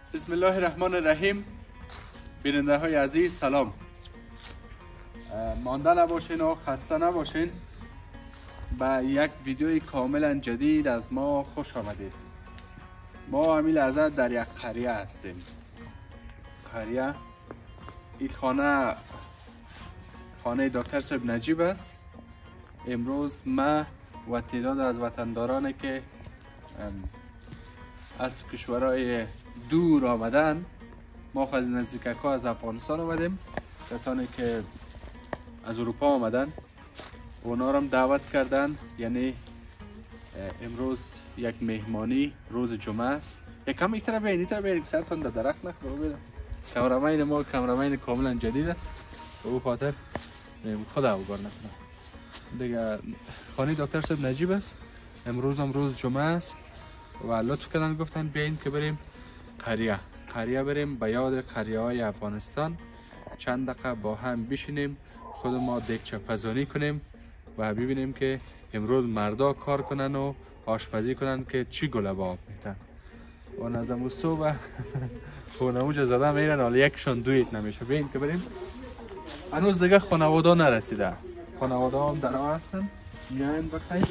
بسم الله الرحمن الرحیم. بیننده های عزیز سلام. مانده نباشین و خسته نباشین. به یک ویدیوی کاملا جدید از ما خوش آمدید. ما همین لحظه در یک قریه هستیم. قریه این خانه دکتر صاحب نجیب است. امروز ما و تعداد از وطندارانی که از کشورهای دور آمدن، ما از نزدیکک ها از افغانستان آمدیم، کسانی که از اروپا آمدن اونا را دعوت کردن. یعنی امروز یک مهمانی روز جمعه است. یکم این طرف بیاین سرتون در درخت نخوره. ببینم کامرامین ما کامرامین کاملا جدید است، به او خاطر خدا بگار نکنه دیگه. خانه دکتر صاحب نجیب است. امروز هم روز جمعه است و لطف کردن گفتن بیاین که بریم قریه بریم به یاد قریه های افغانستان. چند دقیقه با هم بشینیم، خود ما دکچه پزانی کنیم و ببینیم که امروز مردا کار کنن و آشپزی کنن که چی گله با آب میتن و نظم و صبح خونموج زده میرن، حالا یکشون دویت نمیشه. بیاین که بریم. هنوز دیگه خانواده نرسیده، خانواده هم در آن هستن. میاین بخیر.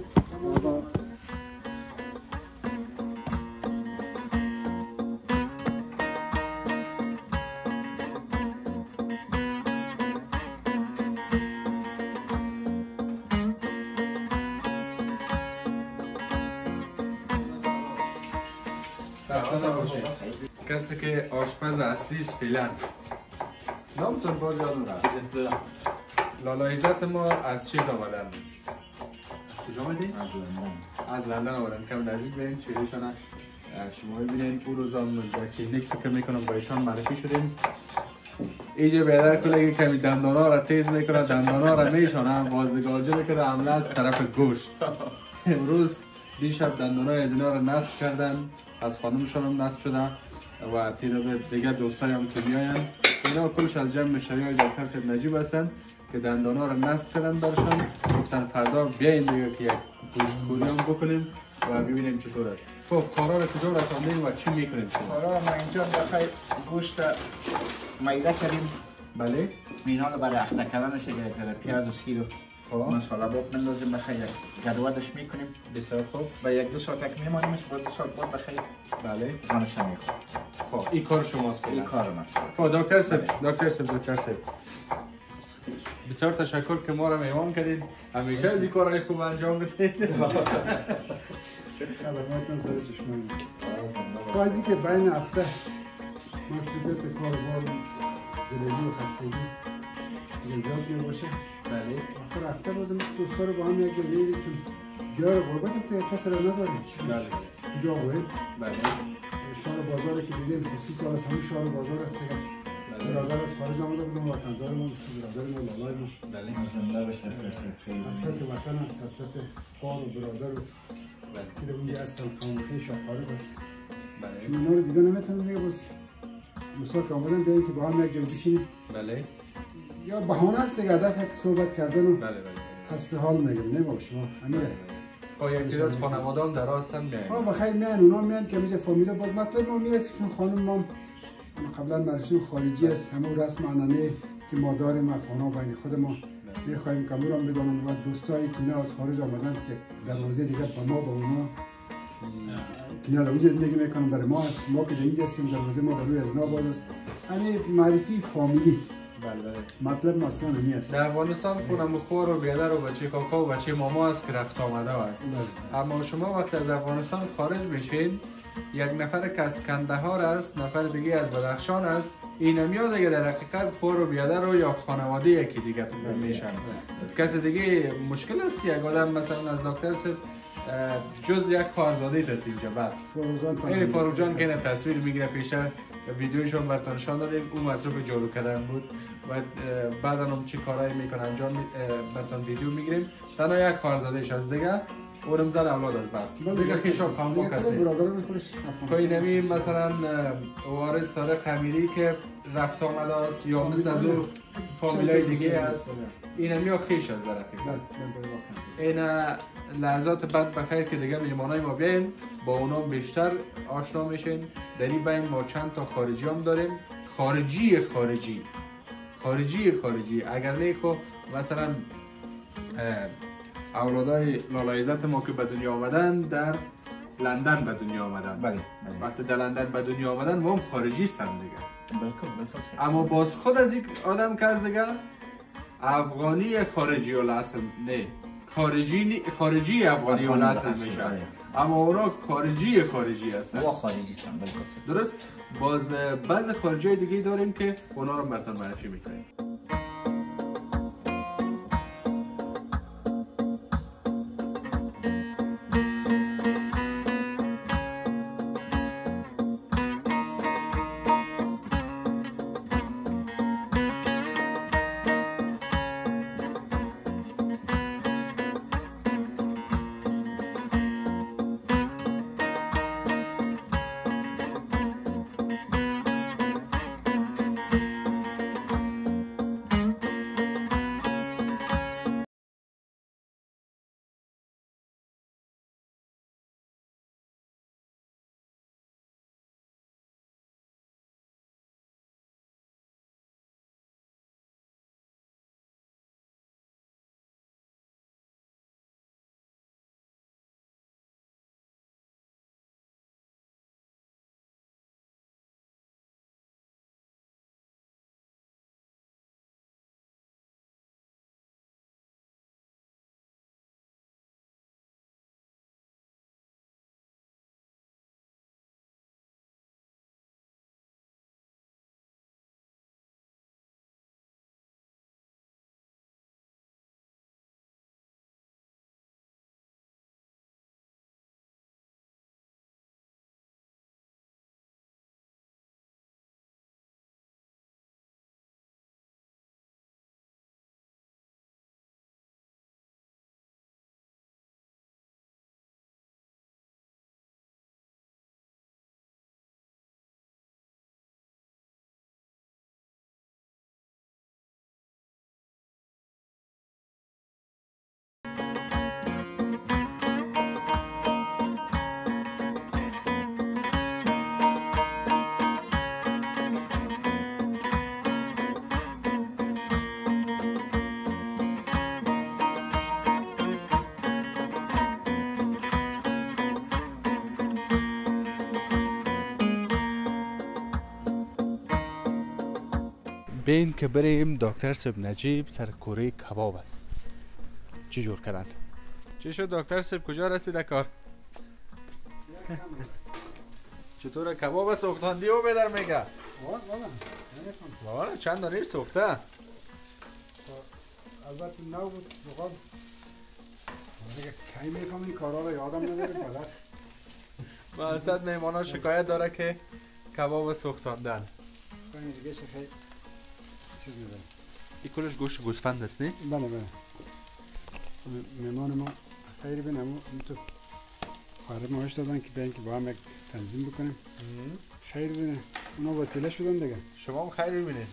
کسی که آشپز اصلی است فعلا نامتون باز یادم رفت. لالا عزت ما از چیز آمدن. از کجا آمدی؟ از لندن آمدن. کم نزدیک بریم چیزشان شما ببینین. اون روز هم کلینیک فکر میکنم با ایشان معرفی شدیم. اینجا بیادر کلگی کمی دندانا را تیز میکنه، دندانا را میشانه، بازدگارجه میکنه، عمله از طرف گوشت. امروز دیشب دندانای از اینا را نصب کردن، از خانمشان هم نصب شده و تعداد دیگه دوستای هم که میاین. اینا کلش از جمع مشتری های دکتر صاحب نجیب هستن که دندانا را نصب کردن برشان. گفتن فردا بیاین دیگه که یک گوشت خوری هم بکنیم و ببینیم چطور است. خب کارا را کجا رساندین و چی میکنیم؟ کارا ما اینجا بخیر گوشت میده کردیم. بله. مینا رو برای اخته کردنش یک ذره پیاز و سیر و مساله باق میندازیم بخیر، گدوادش میکنیم. بسیار خوب. و یک دو ساعت میمانیمش، بعد 2 ساعت بعد بخیر بله زانش میخورد. خب این کار شماست. این کار ما. خب دکتر صاحب بسیار تشکر که ما را مهمان کردید. همیشه از این کارهای خوب انجام بدید. بازی که بین هفته مسئولیت کاربار زندگی و خستگی زیاد می باشه. بله. آخر هفته بازم دوستا رو با هم یک جا میریم چون جای غربت است، یک کس را نداریم. بله. جا بریم. بله. شهر بازاری که دیدیم 30 سال از همین شهر بازار است دیگه. برادر از خارج آمده بودم، وطنزارمون، برادر ما، لالای ما. بله. زنده بشه. حسرت وطن است، حسرت خار و برادر و که اونجا هستم کامخی شفاره بس. بله. چون اینا رو دیده نمیتونم دیگه بس مثال که آمدن بیاییم که با هم یک جا بشینیم. بله. یا بهانه است دیگه، هدف که صحبت کردن و بله. حسب حال میگم. نه با شما امیره. با یک تعداد خانواده هم در هستن میاین. بخیر میان، اونا میان که میگه فامیلا بود. مطلب ما میرسه چون خانم ما قبلا مرسوم خارجی است، همون رسم عنعنه که ما داریم افغانا بین خود ما میخوایم که امور هم بدانن و دوستایی که از خارج آمدن که دروازه دیگه با ما با اونا اینا اونجا زندگی میکنن برای ما است. ما که اینجا هستیم دروازه ما روی از اینا باز است. یعنی معرفی فامیلی. بله. مطلب مثلا همین است. در افغانستان خونم خور و بیادر و بچه کاکا و بچه ماما است که رفت آمده است. اما شما وقتی از افغانستان خارج میشین، یک نفر که از کندهار است، نفر دیگه از بدخشان است، این میاد دیگه در حقیقت خور و بیادر و یا خانواده یکی دیگه میشن. کسی دیگه مشکل است که یک آدم مثلا از دکتر صاحب جز یک کارزاده است اینجا بس. این فاروق جان که تصویر میگیره پیشه ویدیوشون براتون نشان دادیم، اون مصروف جارو کردن بود و بعدا هم چی کارایی میکنه انجام براتون ویدیو میگیریم. تنها یک کارزادهش از دیگه اونم زن اولاد از بس دیگه خیشا خانما کسی برادران خودش توی نمی مثلا وارث طارق امیری که رفت آمده است یا مثل از اون فامیلای دیگه است این هم یا خیش از درقی این لحظات بعد بخیر که دیگه میمانای ما بیاین با اونا بیشتر آشنا میشین. در این بین ما چند تا خارجی هم داریم، خارجی اگر نه خو مثلا اولادای لالا عزت ما که به دنیا آمدن در لندن به دنیا آمدن. بله وقتی در لندن به دنیا آمدن ما هم خارجی هستن دیگه. بالکل اما باز خود از یک آدم که از دیگه افغانی خارجی الاصل نه خارجی افغانی الاصل میشه، اما اونا خارجی هستن. وا خارجی هستن بالکل درست. باز بعض خارجی دیگه داریم که اونا رو براتون معرفی میکنیم. بین که بریم دکتر صاحب نجیب سر کوره کباب است. چی جور کردن؟ چی شد دکتر صاحب کجا رسیده کار؟ چطور کباب است سوختاندی و بدر میگه؟ والا چند داری سوخته؟ البته نو بود بخواد دیگه کی میفهم این کارا رو یادم نداره بلد. مقصد میمانا شکایت داره که کباب سوختاندن. خیلی دیگه خیلی چیز می‌داره. این کلش گوشت گوسفند است نه؟ بله مهمان ما خیلی بینم تو خارج ماهش دادن که بیاین که با هم یک تنظیم بکنیم. خیر بینه اونا وسیله شدن دیگه. شما هم خیر ببینید.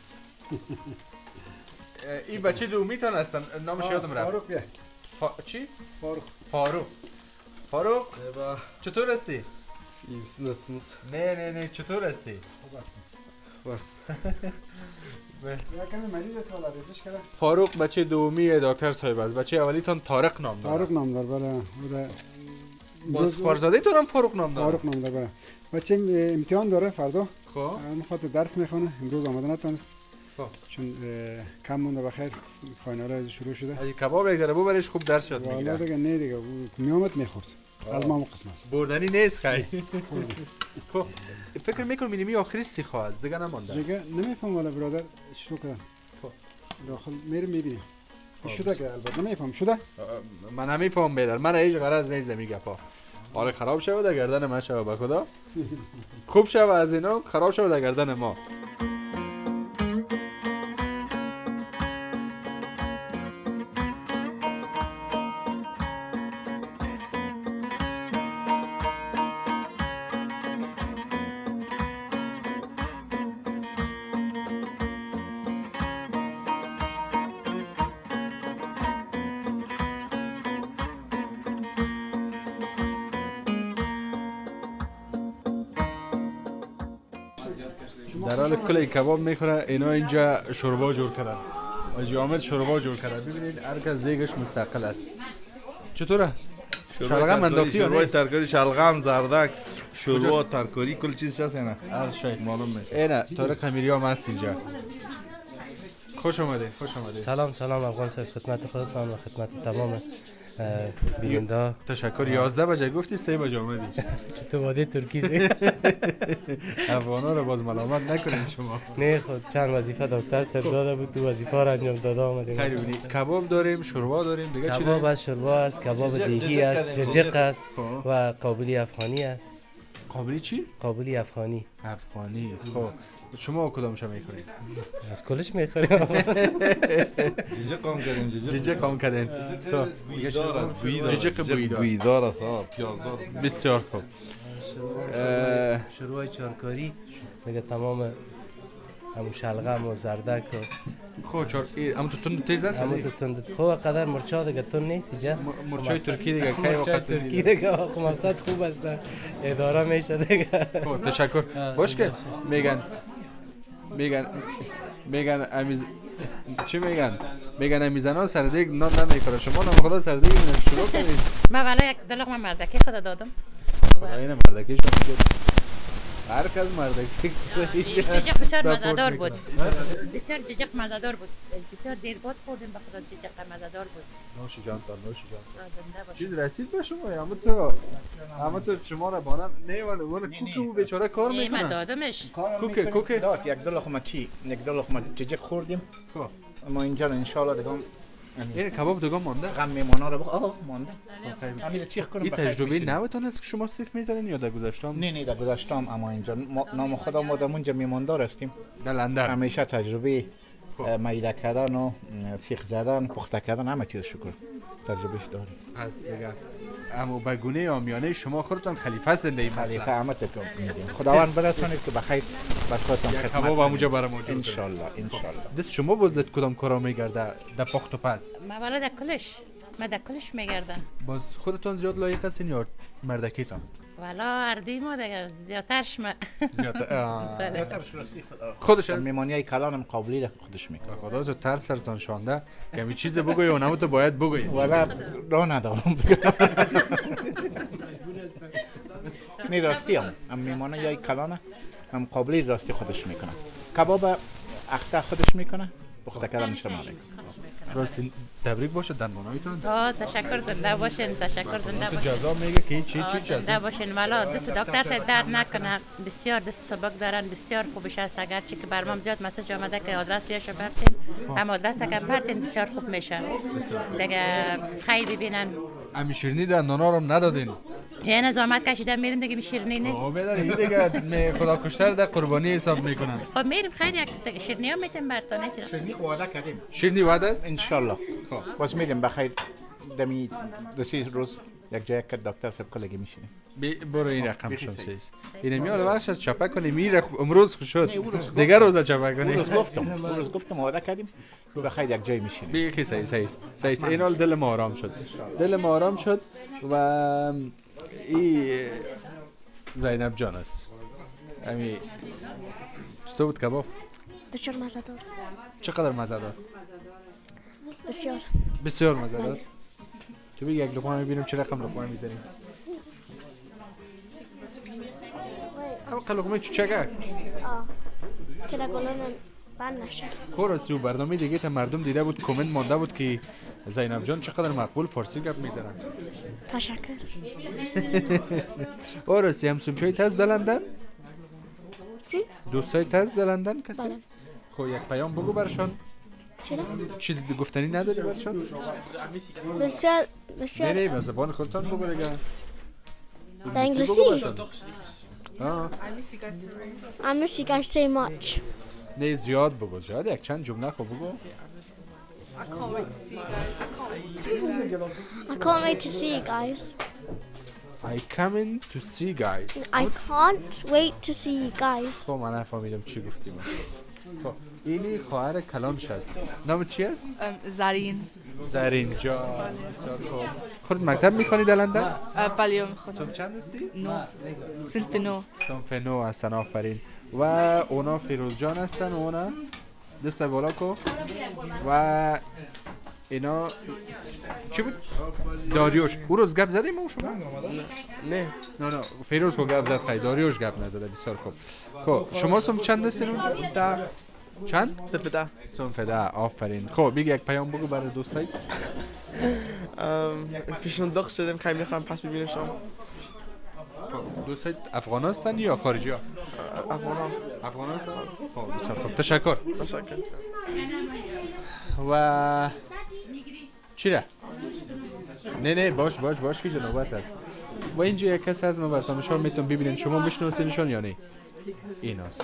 این بچه دومیتان هستن نامش یادم رفت. فاروق بیا. چی؟ فاروق چطور هستی؟ Nasılsınız? نه چطور هستی؟ خوب است. یا کمی مریض است والا ریزش کرده. فاروق بچه دومی دکتر صاحب است. بچه اولیتان طارق نام داره. فاروق نام داره بله. باز خارزاده تون هم فاروق نام داره. فاروق نام داره بله. بچه امتحان داره فردا. خب میخواد درس میخونه امروز آمده نتونست. خب چون کم مونده بخیر فاینال شروع شده. اگه کباب یک ذره ببرش خوب درس یاد میگیره. والا دیگه نه دیگه میامد میخورد. از ما قسمت. بردنی نیست خیلی. خب فکر میکنم اینمی آخری سی خواهد دیگه نمانده. دیگه نمیفهم والا برادر شروع کردن. خب داخل میرم میبینیم. شده که البته نمیفهم شده. من نمیفهم بیدر. من هیچ غرض نیست نمیگه پا. حالا خراب شود در گردن من شود به خدا. خوب شود از اینا خراب شود در گردن ما. در حال کل کباب میخوره. اینا اینجا شوربا جور کردن. حاجی حامد شوربا جور کرده. ببینید هر کس دیگش مستقل است. چطوره؟ شلغم انداختی یا شوربای نه؟ ترکاری، شلغم، زردک، شوربا ترکاری کل چیز هست نه؟ هر شی معلوم میشه. اینا طارق امیری هم هست اینجا. خوش آمده. سلام افغانستان خدمت خودتان و خدمت تمام بیننده. تشکر. 11 بجه گفتی 3 بجه اومدی. تو واده ترکی زی افغانا رو باز ملامت نکنید شما. نه خود چند وظیفه دکتر سر داده بود تو وظیفه را انجام داده آمدیم. خیلی بودی. کباب داریم، شوربا داریم، دیگه چی کباب داریم؟ است، شوربا است، کباب دیگی است، ججق است و قابلی افغانی است. قابلی چی؟ قابلی افغانی. افغانی. خب شما کدامش میخورید؟ از کلش میخوریم. جیجه قام کردیم جیجه کام کردین. خب بویدار است، بویدار. جیجه بویدار. بویدار است، پیازدار. بسیار خوب. شروع چارکاری میگه تمام همون شلغم و زردک و خب چار اما تو تند تیز است. همون تو تند خو قدر مرچا دیگه تون نیست اینجا. مرچای ترکی دیگه کی مرچای وقت ترکی دیگه خب مقصد خوب است اداره میشه دیگه. خب تشکر. باش که میگن امیز چی میگن امیزنا سر دیگ نان نمیخوره. شما نام خدا سر دیگ شروع کنید. من والا یک دلق من مردکی خدا دادم. این مردکیش میگه هر کس مردکی ججق بسیار مزه‌دار بود. بسیار ججق مزه‌دار بود. بسیار دیر بود خوردیم به خدا ججق مزه‌دار بود. نوش جان تا نوش جان. زنده باش. چیز رسید به شما اما تو شما را بانم نه ولی کوکه او بیچاره کار من میکنه. دادمش. کوکه داد یک دو لقمه چی؟ یک دو لقمه ججق خوردیم. خب اما اینجا ان شاء الله دیگه این کباب دیگه مونده. غم میمونا رو مانده. همین چیخ کنم. این تجربه نوتان است که شما سیخ میزنین یا در گذشته؟ نه در گذشتم اما اینجا نام خدا ما در اونجا میماندار هستیم. در لندن همیشه تجربه میده کردن و سیخ زدن پخته کردن همه چیز شکر تجربهش داریم. پس دیگه اما به گونه عامیانه شما خودتان خلیفه زندگی خلیفه مثلا همه تکون میدیم. خداوند برسونید که بخیر بر خودتان یک خدمت کباب همونجا برام موجود ان کنید. شاء الله ان شاء الله. دست شما بازد کدام کارا میگرده در پخت و پز؟ من والا در کلش میگردم. باز خودتان زیاد لایق هستین یا مردکیتان؟ والا اردی ما دیگه زیادترش ما. زیاد بله. خودش هست. میمونی کلانم قابلی را خودش میکنه. خدا تو تر سرتان شانده که می چیز بگوی و نمو تو باید بگوی. ولی راه ندارم. نه راستی هم میمونه یا کلانه هم قابلی راستی خودش میکنه. کباب اخته خودش میکنه. پخته کردنش رو میکنه. راستی تبریک باشه در منایتان. تشکر زنده باشین. تشکر زنده تو باشین. جزا میگه که چی هست. زنده باشین. والا دست دکتر شاید درد نکنه. بسیار دست سبک دارن. بسیار خوبش است. اگر چی که برام زیاد مسیج آمده که آدرس یاشو برتین. هم آدرس اگر برتین بسیار خوب میشه. دیگه خیلی ببینن. امی شیرینی در نانا رو ندادین. یه نظامت کشیدن میرین دیگه شیرینی نیست. او بدر این دیگه می خدا کشتر در قربانی حساب میکنن. خب میریم خیلی یک شیرینی هم میتیم برتانه چرا؟ شیرینی وعده کردیم. شیرینی وعده است؟ ان شاء الله. باز میریم بخیر دمی دو سه روز یک جای که دکتر صاحب کلگی میشینیم. برو این رقم شد سیز. این میاد بخش از چپک کنی میره امروز شد. دیگه روز چپک کنی. روز گفتم وعده کردیم بخیر یک جای میشینیم. بیخی سیز. این حال دل ما آرام شد. دل ما آرام شد و ای زینب جان است. امی چطور بود کباب؟ بسیار مزه‌دار. چقدر مزه داد؟ بسیار مزه داد. تو بگی یک لقمه میبینیم چه رقم لقمه میزنیم. اما لقمه چوچکک. که نگلان بند نشه. خورستی و برنامه دیگه تا مردم دیده بود کامنت مانده بود که زینب جان چقدر مقبول فارسی گپ میزنن. تشکر. خورستی هم سومچای تز دلندن؟ چی؟ دوستای تز دلندن کسی؟ بله. خب یک پیام بگو برشان. چرا؟ چیزی گفتنی نداری برشان؟ بسیار نه به زبان خودتان بگو دیگه. در انگلیسی؟ I miss you guys so much. نه زیاد بگو زیاد یک چند جمله خب بگو. I can't wait to see you guys. I coming to see guys. I can't wait to see you guys. خب من نفهمیدم چی گفتی من. خب اینی خواهر کلانش هست. نام چی است؟ زرین. زرین جان. خودت مکتب میخوانی در لندن؟ بله میخونم. صنف چند هستی؟ نو. صنف نو. صنف نو هستن آفرین. و اونا فیروز جان هستن و اونا دست بالا کو و اینا چی بود؟ داریوش. او روز گپ زدیم ما شما؟ نه نه فیروز کو گپ زد خیلی داریوش گپ نزده بسیار خوب. خب شما صنف چند هستین اونجا؟ چند؟ صنف 10. صنف 10 آفرین. خب بگی یک پیام بگو برای دوستای پیشون داغ شدیم خیلی میخوام پس ببینم شما. دوستای افغان هستن یا خارجی ها؟ افغان هستن؟ خب بسیار خوب تشکر. و چی را؟ نه باش که جنوبت هست. و اینجا یک کس هست من براتون نشان میتونم ببینین شما میشناسینشون یا نه؟ ایناست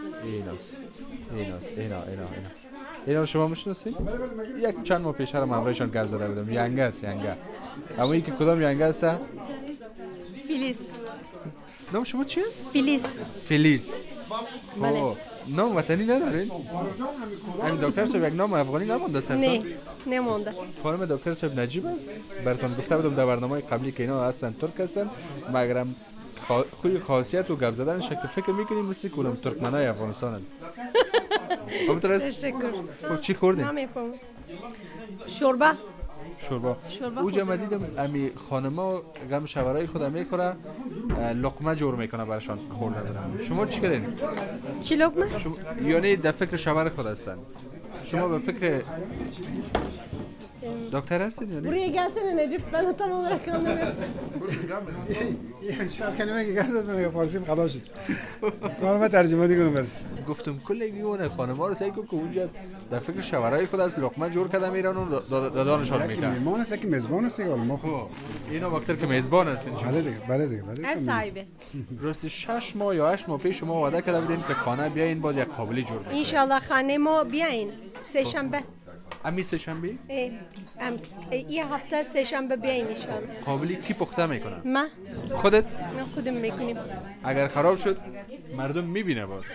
اینا شما میشناسین؟ یک چند ماه پیش هم همراهشان گپ زده بودم. ینگه است ینگه. اما این که کدام ینگه است؟ فیلیس. نام شما چی است؟ فیلیس. بله. نام وطنی ندارین؟ این دکتر صاحب یک نام افغانی نمونده سرتان؟ نه نمونده. خانم دکتر صاحب نجیب است. براتون گفته بودم در برنامه قبلی که اینا هستن ترک هستن مگرم خوی خاصیت و گپ زدن شکل فکر میکنیم مثل کدام ترکمنای افغانستان است. همونطور است؟ تشکر. خب چی خوردین؟ نمیفهمم. شوربا. اوجا ما دیدم امی خانما غم شورای خود میخوره لقمه جور میکنه براشان خورده دارن. شما چی کردین؟ چی لقمه؟ یعنی در فکر شور خود هستن. شما به فکر دکتر هستین یا نه؟ Buraya gelsene Necip, ben tam olarak anlamıyorum. شاید کلمه که گفت من فارسیم خلاص شد. من ترجمه کنم بس. گفتم کلی اون خانم‌ها رو سعی کن که اونجا در فکر شورای خود از لقمه جور کرده میرن و دادانشان میدن. میهمان است که میزبان است که ما خب اینا وقتی که میزبان هستین. بله دیگه. Ev sahibi. راست 6 ماه یا 8 ماه پیش شما وعده کرده بودین که خانه بیاین باز یک قابلی جور کنید. İnşallah خانه ما بیاین. سه‌شنبه. امی سه‌شنبه؟ امس. این هفته سه‌شنبه بیاین ان شاء الله. قابلی کی پخته میکنه؟ ما. خودت؟ نه خودم میکنیم. اگر خراب شد مردم میبینه باز.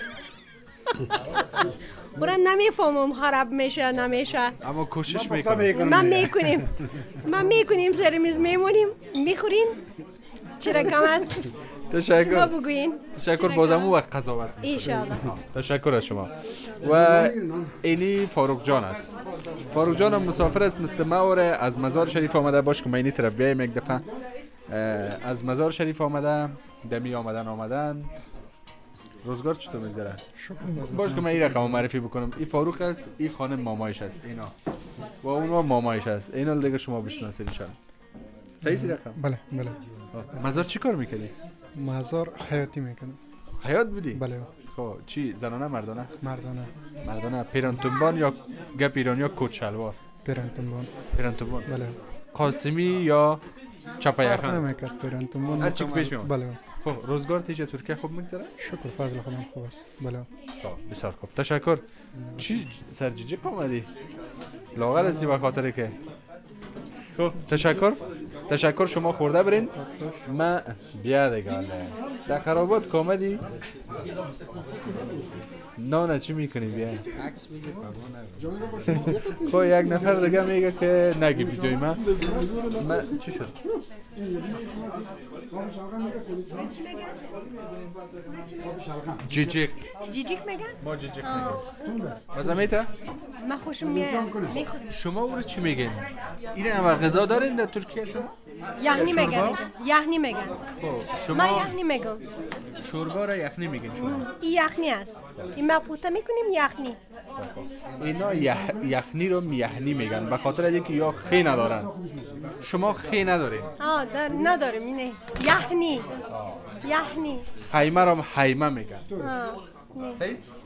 برای نمیفهمم خراب میشه نمیشه. اما کوشش میکنم. ما میکنیم سرمیز میمونیم میخورین. چرا کم است؟ تشکر. بگوین. تشکر بازم وقت قضاوت. انشالله. تشکر از شما. و اینی فاروق جان است. فاروق جان هم مسافر است مثل ما از مزار شریف آمده باش که ما اینی طرف بیایم یک دفعه. از مزار شریف آمده دمی آمدن روزگار چطور میگذره؟ باش که من این رقم معرفی بکنم. این فاروق است، این خانم مامایش است اینا و اونها مامایش است. اینا دیگه شما بشناسیدشان. صحیح رقم؟ بله. مزار چی کار میکنی؟ مزار حیاتی میکنم. حیات بودی؟ بله. خب چی زنانه مردانه؟ مردانه. پیرانتونبان یا گپ ایرانی یا کت شلوار؟ پیرانتونبان. بله. قاسمی یا چپایخان؟ نمیکرد پیرانتونبان. هر چی پیش میاد. بله. خب روزگار تیجه ترکیه خوب میگذره؟ شکر فضل خودم خوب است. بله. خب بسیار خوب. تشکر. چی سرجیجی آمدی؟ لاغر هستی به خاطر که خب تشکر شما خورده برین. ما بیا دیگه در خرابات کامدی نه چی میکنی بیا خب یک نفر دیگه میگه که نگی بی جای من چی شد جیجیک میگن؟ ما جیجیک میگن مزه میته؟ من خوشم میاد. شما او رو چی میگین؟ این همه غذا دارین در ترکیه شما؟ یخنی میگن. شما من یخنی میگم. شوربا را یخنی میگین شما؟ این یخنی است. این ما پوته میکنیم یخنی. اینا یخنی رو یخنی میگن به خاطر اینکه یا خی ندارن. شما خی ندارین؟ نداریم اینه. یخنی. خیمه رو حیمه میگن. صحیح؟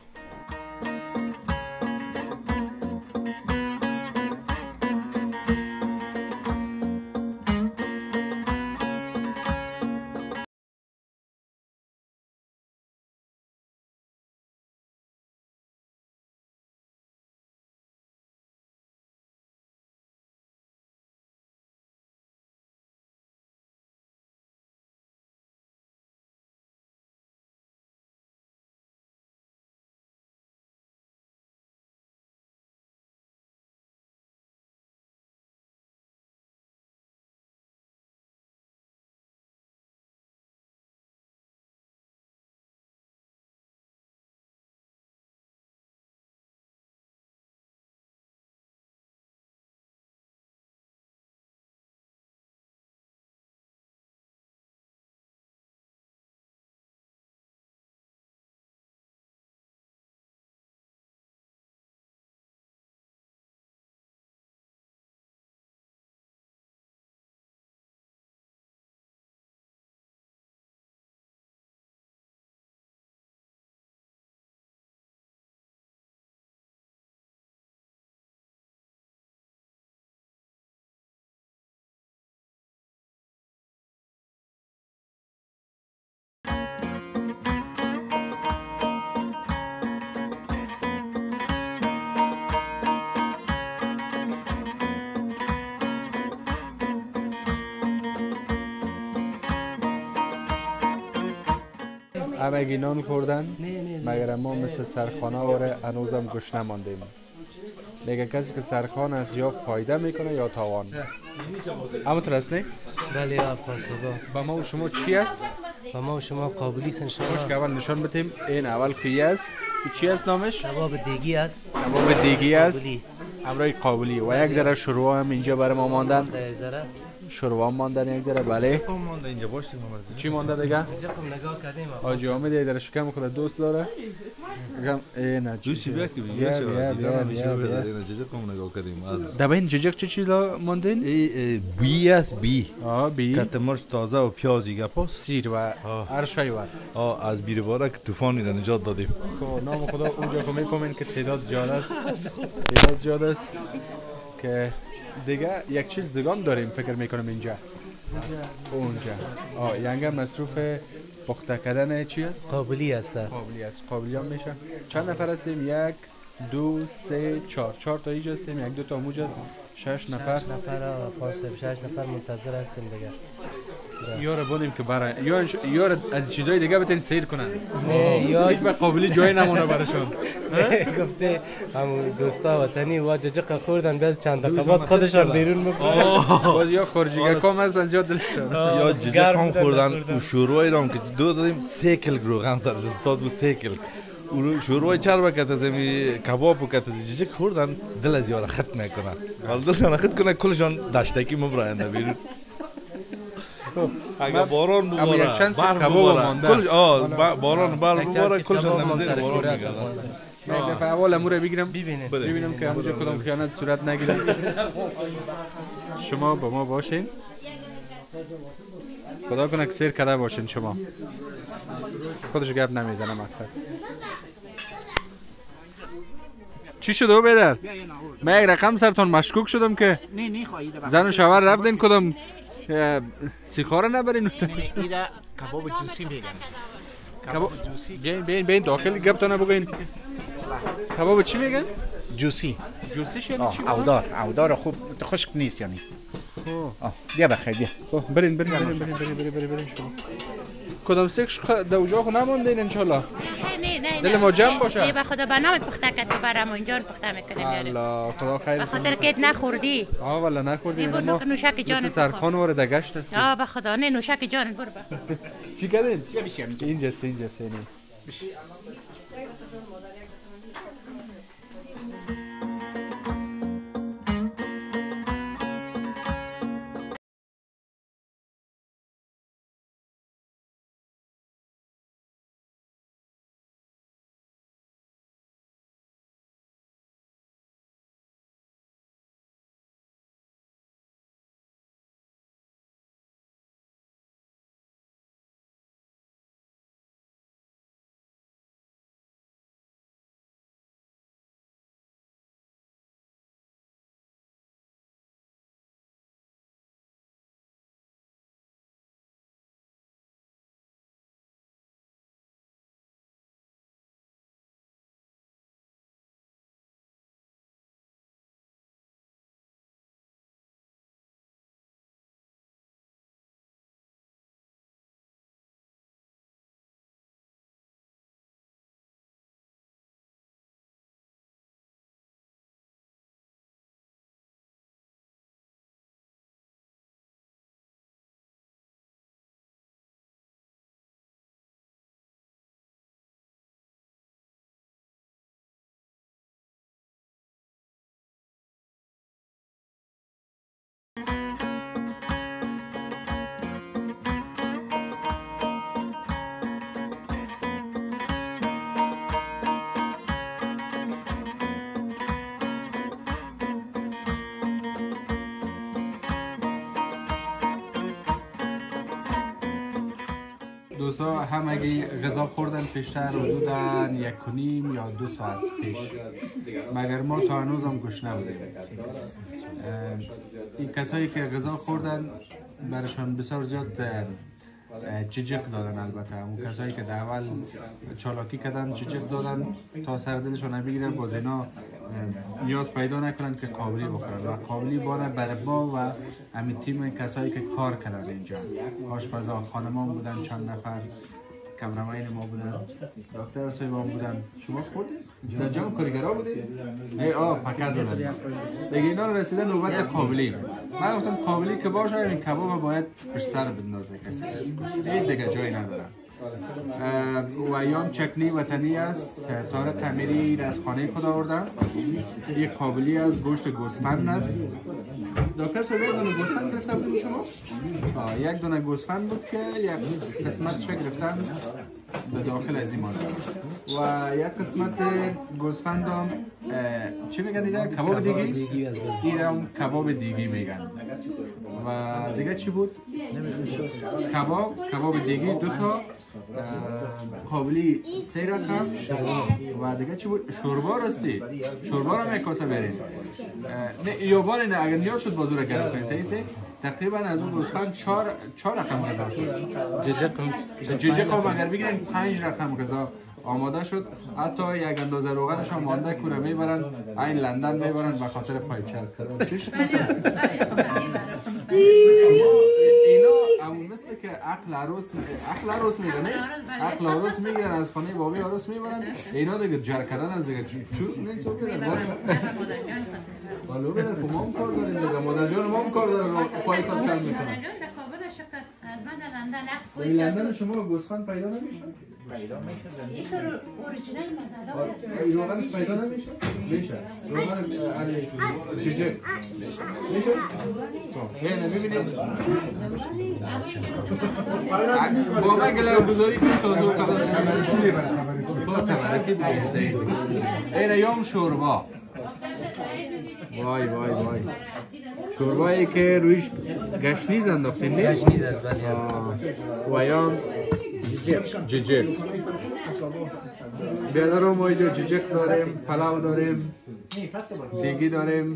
همگی نان خوردن نه مگر ما مثل سرخانه واره هنوزم گشنه ماندیم. میگه کسی که سرخان است یا فایده میکنه یا تاوان. اما ترس نه؟ بله افغان صبح. با ما و شما چی است؟ با ما و شما قابلی سن شما. خوش که اول نشان بدیم. این اول خویی است. چی است نامش؟ کباب دیگی است. کباب دیگی است. همراه قابلی و یک ذره شوروا هم اینجا برای ما ماندن. ذره شوروا ماندن یک ذره. بله. مانده اینجا باشیم چی مانده دیگه؟ نگاه کردیم. آجی آمده در شکم خود دوست داره. گم نه جوسی بیا که بیا ججق کم نگاه کردیم از دبین ججق چه چیزا ماندین؟ بی است بی بی کت مرچ تازه و پیازی گپا سیر و هر شای و از بیروباره که طوفان را نجات دادیم. نام خدا اونجا که میکنین که تعداد زیاد است که دیگه یک چیز دیگه هم داریم فکر میکنم اینجا اونجا ینگه مصروف پخته کردن چی است؟ قابلی است. قابلی هم میشه. چند نفر هستیم؟ 1 2 3 4 تا اینجا هستیم. 1 2 تا اونجا 6 نفر. 6 نفر منتظر هستیم دیگه. یار بودیم که برای یار از چیزای دیگه بتین سیر کنن. نه یا هیچ وقت قابلی جای نمونه براشون. گفته همون دوستا وطنی و ججق خوردن بعد چند دقیقه بعد خودشان بیرون میکنن. باز یا خورجیگه کام هستن زیاد دلشون. یا ججق هم خوردن و شوروای رام که دو دادیم 3 کیل روغن سرش استاد بود 3 کیل. شوروای چربه که تزمی کباب و که تزمی ججق خوردن دل از یارا خط میکنن. ولی دلشان خط کنه کلشان داشتکی مبراینده بیرون. اگه باران بباره چند سیب کباب مانده باران بباره کلشان نمازیر باران میگردن. یک دفعه اول امور بگیرم ببینم که همونجا کدام خیانت صورت نگیره. شما با ما باشین. خدا کنه که سیر کده باشین. شما خودش گپ نمیزنه مقصد. چی شد او بیدر؟ من یک رقم سرتون مشکوک شدم که زن و شوهر رفتین کدام سیخاره نبرین. ایره کباب جوسی میگن. کباب جوسی بین داخل گپ تا نبگین. کباب چی میگن؟ جوسی یعنی چی؟ اودار خوب خشک نیست یعنی. بیا بخیر بیا. برین شما. کدام سیخش دوجا خو نموندین انشالله. نه دل ما جمع باشه. به خدا بنامت پخته که تو برام اینجا پخته میکنیم. الله خدا خیر. به خاطر که نخوردی. والا نخوردی. ما نوشک جان سرخان وارد گشت است. به خدا نه نوشک جان برو. چی کردین؟ اینجا سینی. دوستا همگی غذا خوردن پیشتر حدوداً 1.5 یا 2 ساعت پیش، مگر ما تا هنوز هم گشنه بودیم. این کسایی که غذا خوردن برشان بسیار زیاد ججق دادن. البته اون کسایی که در اول چالاکی کردن ججق دادن تا سر دلشون نبگیرن، باز اینا نیاز پیدا نکنن که قابلی بخورن و قابلی باره برای ما و همین تیم کسایی که کار کردن اینجا. آشپزا خانمان بودن چند نفر، کمرمین ما بودن، دکتر صاحبان بودن. شما خوردید؟ در جمع کارگرها بودید؟ پکه زدن. دیگه اینا رسیده نوبت قابلی. من گفتم قابلی که باشه این کباب باید پشت سر بندازه کسی. این دیگه جایی نداره. و یام چکنی وطنی است، تار خمیری از خانه خود آوردن. یک قابلی از گوشت گوسفند است. دکتر صاحب یک دونه گوسفند گرفته بودید شما؟ یک دونه گوسفند بود که یک قسمتش گرفتن به داخل از این مادر و یک قسمت گوسفند هم چی میگن دیگه؟ کباب دیگی؟ این هم کباب دیگی میگن. و دیگه چی بود؟ کباب دیگی 2 تا، قابلی 3 رقم و دیگه چی بود؟ شوربا راستی؟ شوربا رو یک کاسه برید. نه یوبان نه اگر نیاز شد بازو رو گرفت کنید صحیح؟ تقریبا از اون گوسفند 4 رقم غذا شد. ججق هم اگر بگیرن 5 رقم غذا آماده شد. حتی یک اندازه روغنش هم مانده کنه میبرن این لندن میبرن به خاطر پایپچل. اینا همون مثل که عقل عروس میگن، عقل عروس میگیرن از خانه بابی عروس میبرن. اینا دیگه جر کردن از دیگه چوب نیست و بیدن بالو بیدن که ما هم کار داریم دیگه. مادر جان ما هم کار داریم پای پایپچل میکنن. این لندن شما گوسفند پیدا نمیشه؟ پیدا میشه. این تو اوریجینال مزدار هست. این روغنش پیدا نمیشه؟ میشه. روغن ججق میشه؟ نه میبینید؟ با ما گلر گذاری کنید تازه و قبل با تبرکی دیگه. این یوم شوربا. وای شوربایی که رویش گشنیز انداختین نه؟ گشنیز است بله. و یا ججق. بیادر ما اینجا ججق داریم، پلاو داریم، دیگی داریم.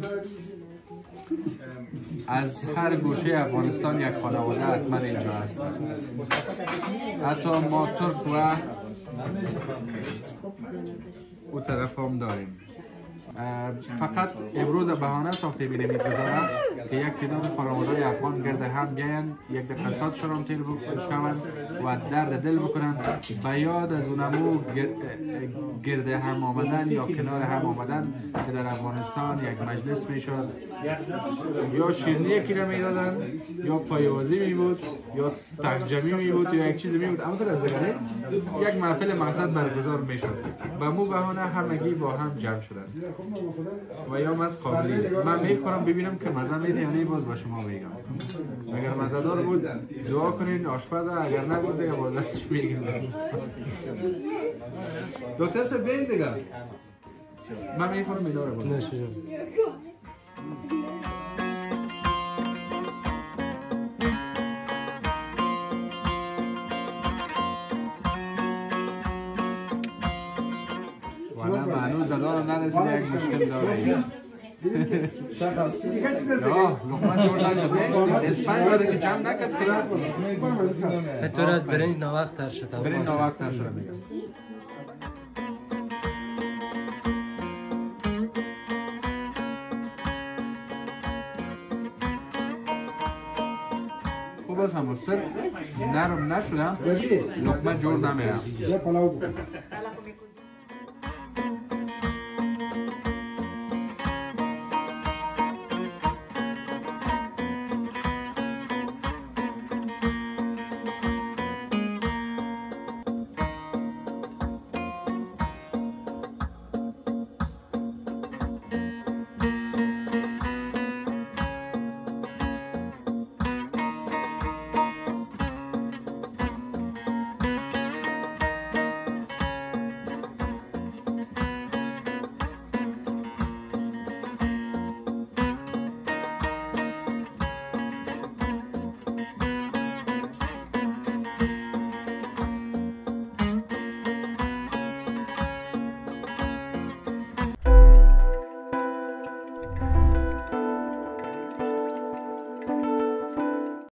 از هر گوشه افغانستان یک خانواده حتما اینجا هست. حتی ما ترک و او طرف هم داریم. فقط امروز بهانه ساخته بینیم این گذاره که یک تعداد خانواده‌های افغان گرد هم بیاین یک دقیقه سرم تیر شوند و درد دل بکنند به یاد از اونمو گرد هم آمدن یا کنار هم آمدن که در افغانستان یک مجلس میشد یا شیرنی یکی را میدادن یا پایوازی می بود یا ترجمی می بود یا یک چیزی می بود. اما از دیگه یک محفل مقصد برگزار میشد. به مو بهانه همگی با هم جمع شدند. و یا از قابلی من میخورم ببینم که مزه میده یا نه باز با شما میگم. اگر مزه دار بود دعا کنین آشپز، اگر نبود دیگه بازش میگم. دکتر صاحب بیاین دیگه. من میخورم میداره باز. هنوز دادارم نرسیده یک مشکل داره. یا لقمه جور نشده اسپنج باید که جمع نکس کنم به طور از برنج ناوقت تر شده. برنج ناوقت تر شده میگم. خوب است همون سر نرم نشدم لقمه جور نمیرم.